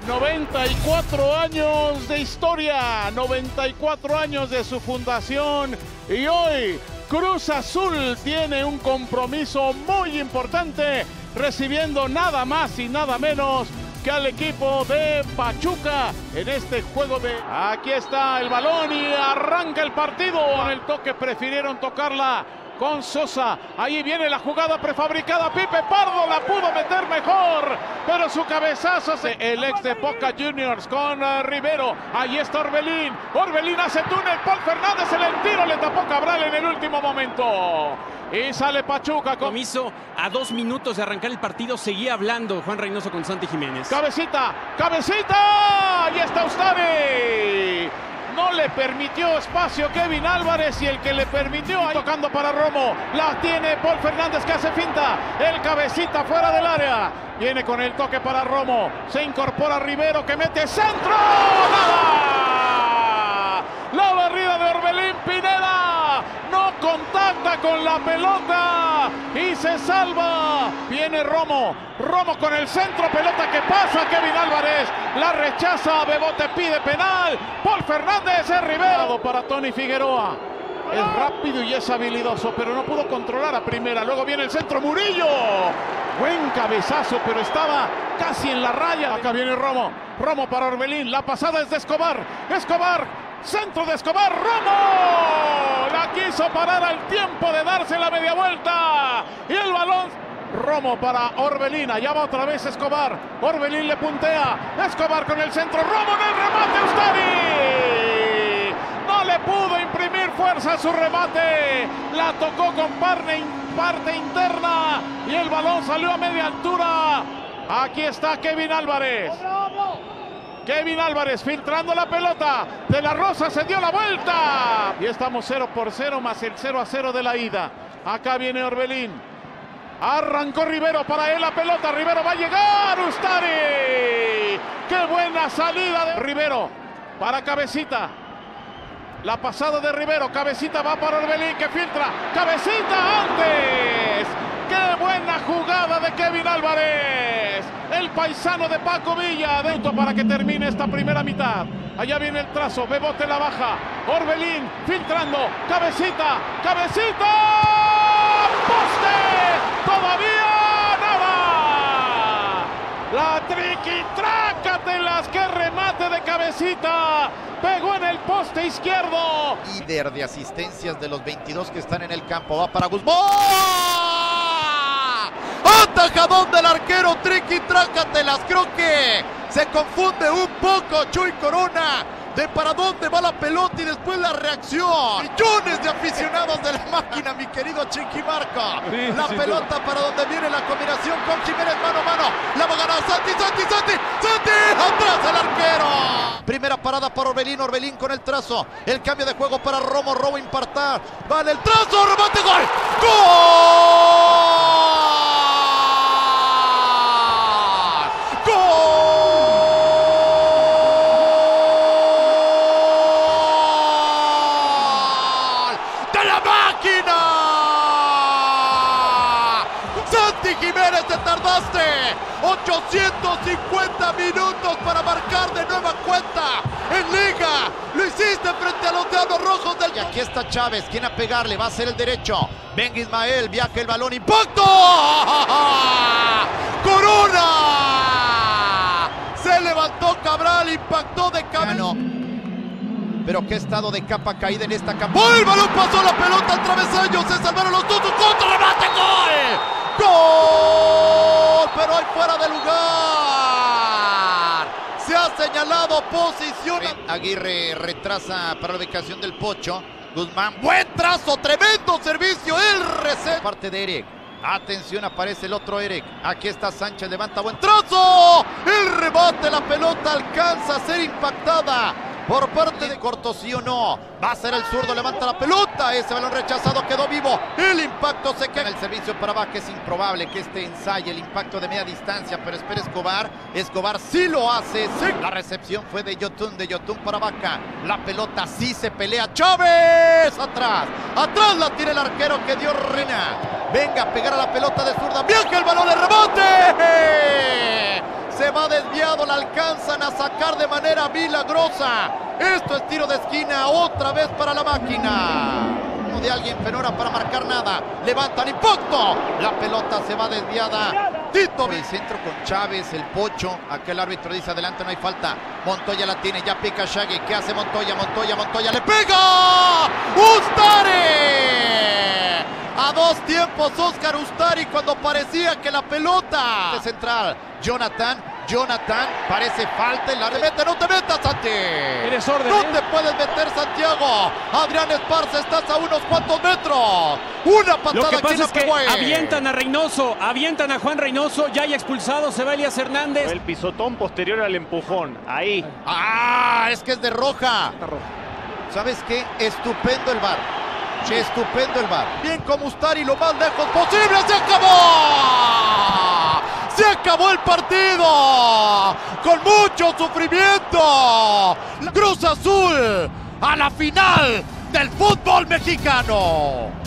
94 años de historia, 94 años de su fundación y hoy Cruz Azul tiene un compromiso muy importante recibiendo nada más y nada menos que al equipo de Pachuca en este juego de... Aquí está el balón y arranca el partido. Con el toque prefirieron tocarla con Sosa. Ahí viene la jugada prefabricada. Pipe Pardo la pudo meter mejor, pero su cabezazo el ex de Boca Juniors con Rivero. Ahí está Orbelín. Orbelín hace túnel. Paul Fernández en el tiro. Le tapó Cabral en el último momento. Y sale Pachuca. Compromiso a 2 minutos de arrancar el partido. Seguía hablando Juan Reynoso con Santi Jiménez. Cabecita. ¡Cabecita! Y está Ustari. No le permitió espacio Kevin Álvarez y el que le permitió ahí tocando para Romo. La tiene Paul Fernández que hace finta. El cabecita fuera del área. Viene con el toque para Romo. Se incorpora Rivero que mete centro. ¡Nada! La barrida de Orbelín Pineda. No contacta con la pelota y se salva. Viene Romo. Romo con el centro, pelota que pasa. Kevin Álvarez la rechaza. Bebote pide penal. Paul Fernández es Rivero para Tony Figueroa. Es rápido y es habilidoso, pero no pudo controlar a primera. Luego viene el centro, Murillo. Buen cabezazo, pero estaba casi en la raya. Acá viene Romo. Romo para Orbelín. La pasada es de Escobar. Escobar. Centro de Escobar. Romo. La quiso parar al tiempo de darse la media vuelta. Y el balón. Romo para Orbelín. Allá va otra vez Escobar. Orbelín le puntea. Escobar con el centro. Romo en el remate. Ustari. No le pudo imprimir fuerza a su remate. La tocó con parte interna. Y el balón salió a media altura. Aquí está Kevin Álvarez. Kevin Álvarez filtrando la pelota. De la Rosa se dio la vuelta. Y estamos 0-0 más el 0-0 de la ida. Acá viene Orbelín. Arrancó Rivero, para él la pelota. Rivero va a llegar. Ustari. Qué buena salida de Rivero. Para Cabecita. La pasada de Rivero. Cabecita va para Orbelín que filtra. Cabecita antes. ¡Qué buena jugada de Kevin Álvarez! El paisano de Paco Villa. Adentro para que termine esta primera mitad. Allá viene el trazo. Bebote la baja. Orbelín filtrando. Cabecita. ¡Cabecita! ¡Poste! ¡Todavía nada! La triquitrácatelas. ¡Qué remate de Cabecita! Pegó en el poste izquierdo. Líder de asistencias de los 22 que están en el campo. Va para Guzmán. Atajadón del arquero, triqui-trácatelas. Creo que se confunde un poco Chuy Corona de para dónde va la pelota y después la reacción. Millones de aficionados de la máquina, mi querido Chiquimarco. La pelota para donde viene la combinación con Jiménez mano a mano. La va a ganar Santi. Atrás el arquero. Primera parada para Orbelín. Orbelín con el trazo. El cambio de juego para Romo. Romo impartar. Vale el trazo. Remate. Gol. ¡Gol! Jiménez, te tardaste 850 minutos para marcar de nueva cuenta en Liga. Lo hiciste frente a los Diablos Rojos del... Y aquí está Chávez, quien a pegarle, va a ser el derecho. Venga Ismael, viaja el balón, impacto. Corona. Se levantó Cabral, impactó de cabeza. Pero qué estado de capa caída en esta capa. ¡Oh! El balón pasó la pelota al travesaño. Se salvaron los dos. ¡Contra remate! ¡Gol! ¡Gol! Pero hay fuera de lugar. Se ha señalado posición. Aguirre retrasa para la ubicación del Pocho. Guzmán. Buen trazo. Tremendo servicio. El reset. Parte de Eric. Atención, aparece el otro Eric. Aquí está Sánchez. Levanta buen trazo. El remate. La pelota alcanza a ser impactada por parte de Corto, sí o no. Va a ser el zurdo, levanta la pelota. Ese balón rechazado quedó vivo. El impacto se queda. El servicio para Vaca. Es improbable que este ensaye el impacto de media distancia, pero espera Escobar. Escobar sí lo hace. Sí. La recepción fue de Yotun para Vaca. La pelota sí se pelea. Chávez atrás. Atrás la tira el arquero que dio Rena. Venga a pegar a la pelota de zurda. Viaja el balón, el rebote. Se va desviado, la alcanzan a sacar de manera milagrosa. Esto es tiro de esquina, otra vez para la máquina. No de alguien, Fenora para marcar nada. Levantan impacto. La pelota se va desviada. Tito. El centro con Chávez, el Pocho. Aquel árbitro dice adelante, no hay falta. Montoya la tiene, ya pica Shaggy. ¿Qué hace Montoya? Montoya le pega. ¡Ustari! A dos tiempos Oscar Ustari cuando parecía que la pelota de central. Jonathan, parece falta y la remete. No te metas, Santi. Eres orden, no te puedes meter, Santiago. Adrián Esparza, estás a unos cuantos metros. Una patada. Lo que pasa es que fue. avientan a Reynoso, avientan a Juan Reynoso, ya hay expulsado, se va Elías Hernández. El pisotón posterior al empujón, ahí. Ah, es que es de roja. ¿Sabes qué? Estupendo el VAR. Estupendo el VAR. Bien como Ustari, lo más lejos posible. ¡Se acabó! ¡Se acabó el partido! Con mucho sufrimiento. Cruz Azul a la final del fútbol mexicano.